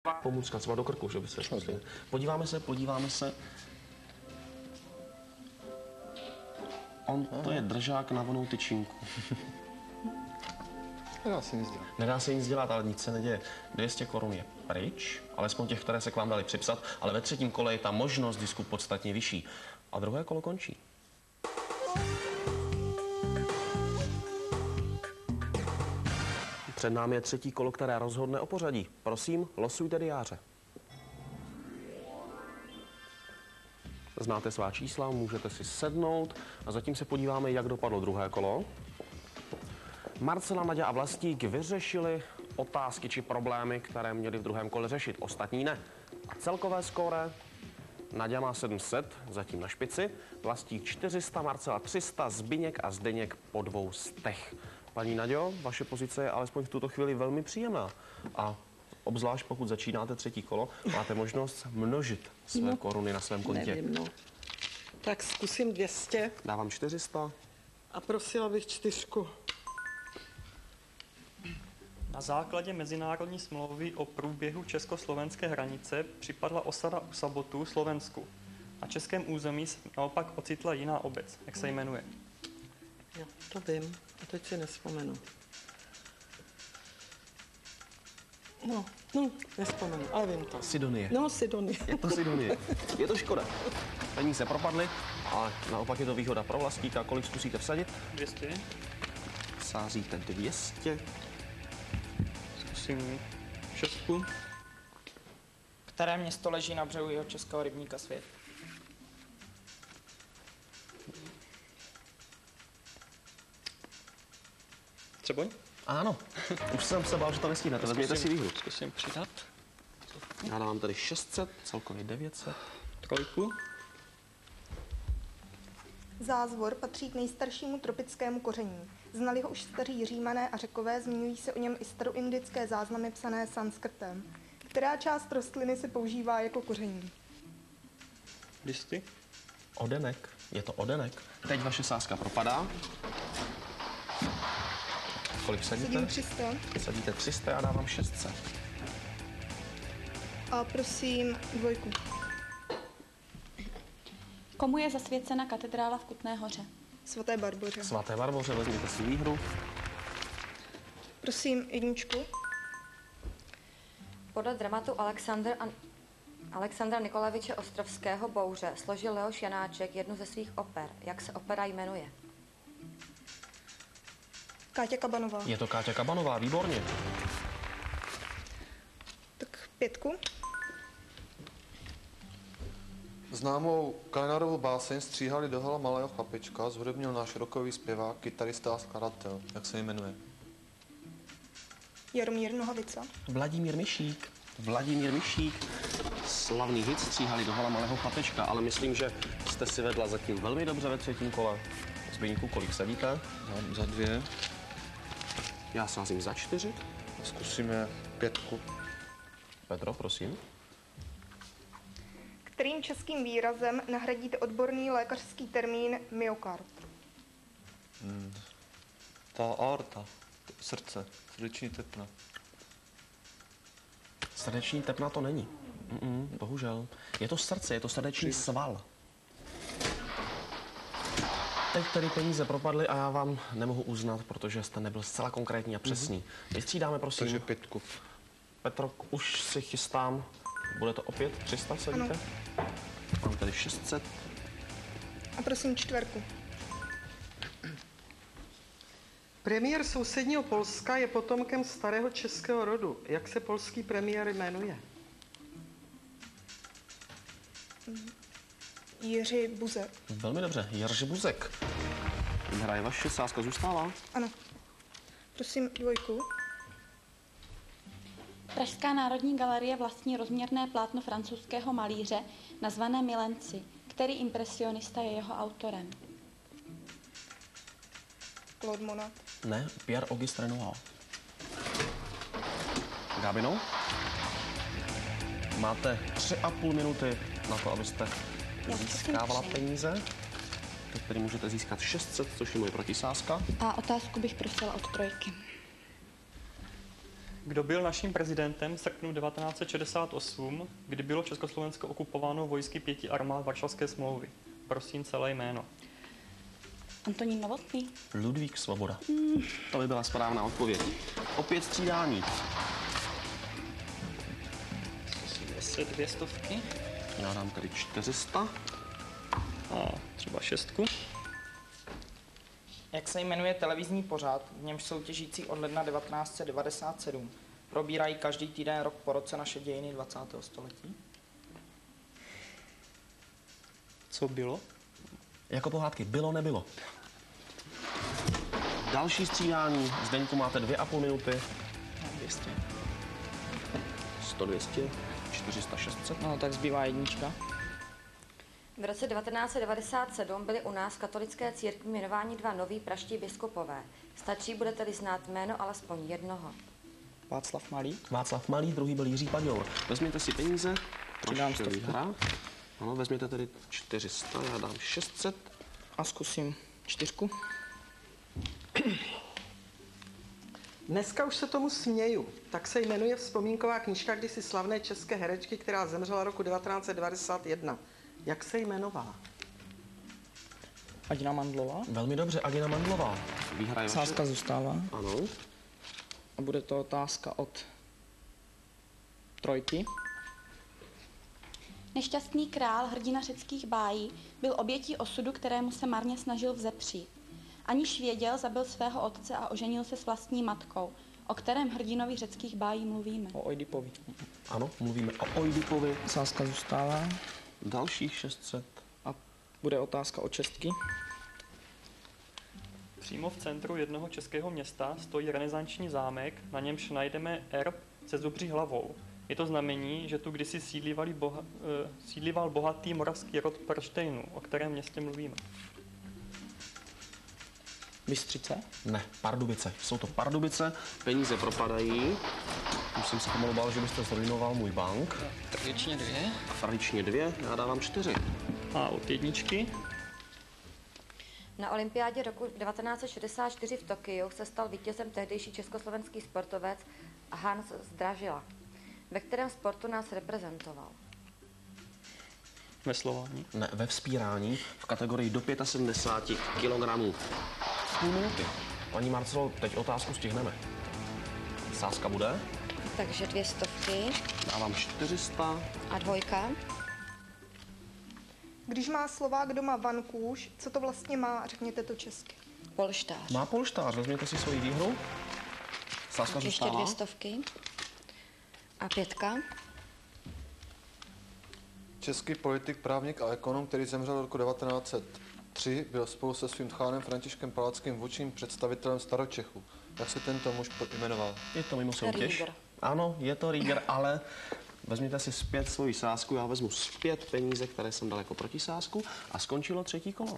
Pomůcka třeba do krku, že by se... Podíváme se. To je držák na vonou tyčinku. Nedá se nic dělat. Ale nic se neděje. 200 korun je pryč, alespoň těch, které se k vám dali připsat, ale ve třetím kole je ta možnost zisku podstatně vyšší. A druhé kolo končí. Před námi je třetí kolo, které rozhodne o pořadí. Prosím, losujte diáře. Znáte svá čísla, můžete si sednout a zatím se podíváme, jak dopadlo druhé kolo. Marcela, Naďa a Vlastík vyřešili otázky či problémy, které měli v druhém kole řešit. Ostatní ne. A celkové skóre: Naďa má 700, zatím na špici, Vlastík 400, Marcela 300, Zbyněk a Zdeněk po 200. Paní Naďo, vaše pozice je alespoň v tuto chvíli velmi příjemná. A obzvlášť pokud začínáte třetí kolo, máte možnost množit své koruny na svém kontě. Nevím, no. Tak zkusím 200. Dávám 400. A prosila bych 4. Na základě mezinárodní smlouvy o průběhu československé hranice připadla osada u Sabotů Slovensku. Na českém území se naopak ocitla jiná obec. Jak se jmenuje? Jo, to vím. A teď si nespomenu. No, nespomenu, ale vím to. Sidonie. No, Sidonie. Je to Sidonie. Je to škoda. Peníze propadly, ale naopak je to výhoda pro Vlastíka. Kolik zkusíte vsadit? 200. Sázíte 200. Zkusím 6. Které město leží na břehu jihočeského rybníka Svět? Třeboň? Ano, už jsem se bál, že to nestihnete. Vezměte si výhru. Zkusím přidat. Já dávám tady 600, celkově 900. 3. Zázvor patří k nejstaršímu tropickému koření. Znali ho už staří Římané a Řekové, zmiňují se o něm i staroindické záznamy psané sanskrtem. Která část rostliny se používá jako koření? Listy? Odenek. Je to odenek. Teď vaše sázka propadá. Kolik sadíte? Sedím 300. Sadíte 300, já dávám 600. A prosím 2. Komu je zasvěcena katedrála v Kutné Hoře? Svaté Barboře. Svaté Barboře, vezměte si výhru. Prosím 1. Podle dramatu Alexandra Nikolajeviče Ostrovského Bouře složil Leoš Janáček jednu ze svých oper. Jak se opera jmenuje? Káťa Kabanová. Je to Káťa Kabanová, výborně. Tak 5. Známou Kajnarovu báseň Stříhali dohala malého chlapečka zhudebnil náš rockový zpěvák, kytarista a skladatel. Jak se jmenuje? Jaromír Nohavica. Vladimír Mišík. Slavný hit Stříhali dohala malého chlapečka, ale myslím, že jste si vedla zatím velmi dobře ve třetím kole. Zbyňku, kolik sadíte? Za 2. Já sázím za 4. Zkusíme 5. Petro, prosím. Kterým českým výrazem nahradíte odborný lékařský termín myokard? Ta aorta, srdce, srdeční tepna. Srdeční tepna to není. Bohužel. Je to srdce, je to srdeční sval. Teď tedy peníze propadly a já vám nemohu uznat, protože jste nebyl zcela konkrétní a přesný. Vystřídáme, prosím. Takže 5. Petro, už si chystám. Bude to opět 300, sedíte? Mám tady 600. A prosím 4. Premiér sousedního Polska je potomkem starého českého rodu. Jak se polský premiér jmenuje? Jiří Buzek. Velmi dobře, Jiří Buzek. Hraje vaše, sázka zůstává? Ano. Prosím 2. Pražská národní galerie vlastní rozměrné plátno francouzského malíře nazvané Milenci. Který impresionista je jeho autorem? Claude Monet. Ne, Pierre-Auguste Renoir. Gábino? Máte 3,5 minuty na to, abyste získávala peníze. Teď tedy můžete získat 600, což je moje protisázka. A otázku bych prosila od 3. Kdo byl naším prezidentem v srpnu 1968, kdy bylo Československo okupováno vojsky 5 armád Varšavské smlouvy? Prosím celé jméno. Antonín Novotný. Ludvík Svoboda. To by byla správná odpověď. Opět střídání. Zase 200. Já dám tady 400. A třeba 6. Jak se jmenuje televizní pořad, v němž soutěžící od ledna 1997 probírají každý týden rok po roce naše dějiny 20. století? Co bylo? Jako pohádky bylo, nebylo. Další střídání. Zdeňku máte 2,5 minuty. 200. 100, 200, 400, 600. No, tak zbývá jednička. V roce 1997 byli u nás v katolické církvi jmenováni 2 noví praští biskupové. Stačí, budete-li znát jméno alespoň jednoho. Václav Malý. Václav Malý, druhý byl Jiří Paňol. Vezměte si peníze. Přidám Trošku 100. výhra. Ano, vezměte tedy 400, já dám 600. A zkusím 4. Dneska už se tomu směju. Tak se jmenuje vzpomínková knížka kdysi slavné české herečky, která zemřela roku 1991. Jak se jmenovala? Adina Mandlová. Velmi dobře, Agina Mandlová. Výhra je vaše. Sázka zůstává. Ano. A bude to otázka od 3. Nešťastný král, hrdina řeckých bájí, byl obětí osudu, kterému se marně snažil vzepřít. Aniž věděl, zabil svého otce a oženil se s vlastní matkou, o kterém hrdinovi řeckých bájí mluvíme. O Oidipovi. Ano, mluvíme o Oidipovi. Sázka zůstává. Dalších 600. A bude otázka od 6. Přímo v centru jednoho českého města stojí renesanční zámek, na němž najdeme erb se zubří hlavou. Je to znamení, že tu kdysi sídlival bohatý moravský rod Perštejnů, o kterém městě mluvíme. Bystřice. Ne, Pardubice. Jsou to Pardubice, peníze propadají. Už jsem se pomalu bál, že byste zrujnoval můj bank. Tradičně 2. Tradičně 2, já dávám 4. A od jedničky Na olympiádě roku 1964 v Tokiu se stal vítězem tehdejší československý sportovec Hans Zdražila. Ve kterém sportu nás reprezentoval? veslování. Ne, ve vzpírání v kategorii do 75 kg. Půl minuty. Paní Marcelo, teď otázku stihneme. Sázka bude. Takže 200 Dávám 400. a 2. Když má Slovák doma vankůš, co to vlastně má, řekněte to česky. Polštář. Má polštář, vezměte si svoji výhru. Sázka Ještě zůstává. 200 a 5. Český politik, právník a ekonom, který zemřel roku 1903, byl spolu se svým tchánem Františkem Palackým vůdčím představitelem Staročechu. Jak se tento muž jmenoval? Je to mimo soutěž. Rieger. Ano, je to Rieger, ale vezměte si zpět svoji sázku, já vezmu zpět peníze, které jsem dal jako protisázku a skončilo 3. kolo.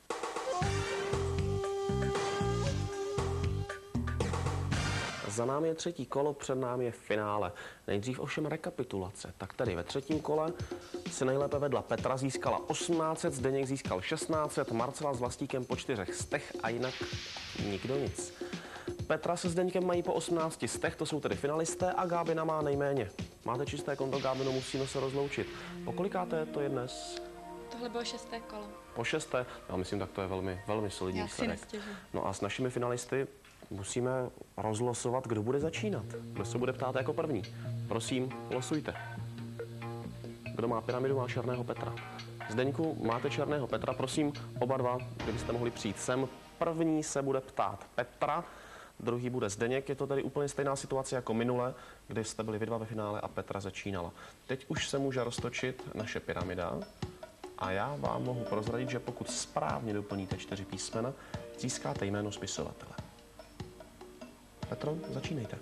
Za námi je 3. kolo, před námi je finále. Nejdřív ovšem rekapitulace. Tak tedy ve 3. kole si nejlépe vedla Petra, získala 1800, Zdeněk získal 1600, Marcela s Vlastíkem po 400 a jinak nikdo nic. Petra se Zdeňkem mají po 18 stech, to jsou tedy finalisté, a Gábina má nejméně. Máte čisté konto, Gábino, musíme se rozloučit. Po kolikáté to je dnes? Tohle bylo 6. kolo. Po 6. Já myslím, tak to je velmi, velmi solidní Já si výsledek. nestěžuji. No a s našimi finalisty musíme rozlosovat, kdo bude začínat. Kdo se bude ptát jako první. Prosím, losujte. Kdo má pyramidu, má černého Petra. Zdeňku, máte černého Petra, prosím, oba dva, kdybyste mohli přijít sem. První se bude ptát Petra, druhý bude Zdeněk. Je to tedy úplně stejná situace jako minule, kdy jste byli vy dva ve finále a Petra začínala. Teď už se může roztočit naše pyramida a já vám mohu prozradit, že pokud správně doplníte 4 písmena, získáte jméno spisovatele. Petro, začínejte.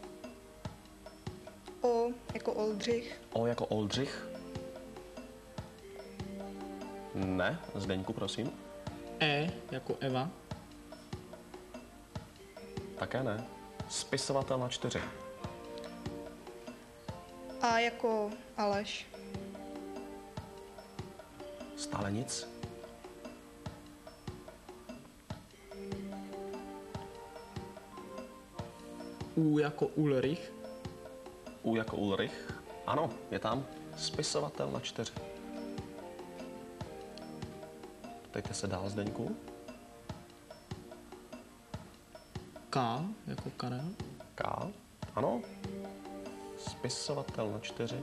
O jako Oldřich, O jako Oldřich. Ne, Zdeňku, prosím. E jako Eva. Také ne. Spisovatel na 4. A jako Aleš, Stále nic. U jako Ulrich. U jako Ulrich. Ano, je tam spisovatel na 4. Ptejte se dál, Zdeňku. K jako Karel. K. Ano. Spisovatel na 4.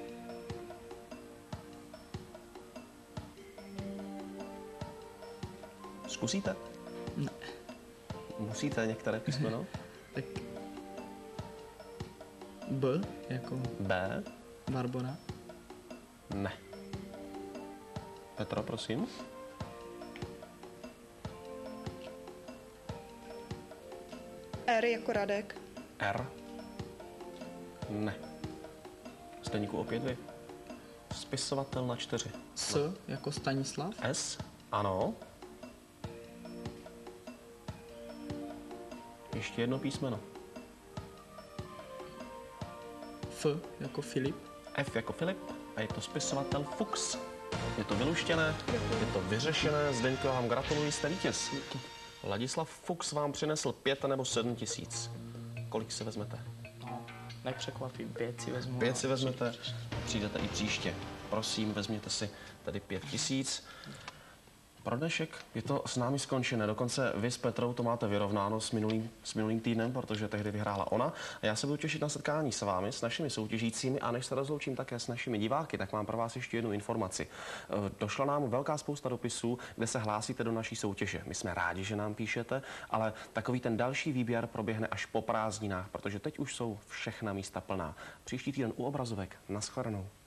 Zkusíte? Ne. Musíte některé písmeno? Tak B jako B. Barbora. Ne. Petro, prosím. R jako Radek. R. Ne. Zdeňku, opět vy. Spisovatel na 4. S jako Stanislav. S. Ano. Ještě jedno písmeno. F jako Filip. F jako Filip a je to spisovatel Fuchs. Je to vyluštěné, je to vyřešené. Zdeňko, já vám gratuluji, jste vítěz. Ladislav Fuchs vám přinesl 5 nebo 7 tisíc. Kolik si vezmete? No, nepřekvapí, 5 si vezmu. 5 si vezmete, přijdete i příště. Prosím, vezměte si tedy 5 tisíc. Pro dnešek je to s námi skončené. Dokonce vy s Petrou to máte vyrovnáno s minulým týdnem, protože tehdy vyhrála ona. A já se budu těšit na setkání s vámi, s našimi soutěžícími, a než se rozloučím také s našimi diváky, tak mám pro vás ještě jednu informaci. Došla nám velká spousta dopisů, kde se hlásíte do naší soutěže. My jsme rádi, že nám píšete, ale takový ten další výběr proběhne až po prázdninách, protože teď už jsou všechna místa plná. Příští týden u obrazovek. Naschledanou.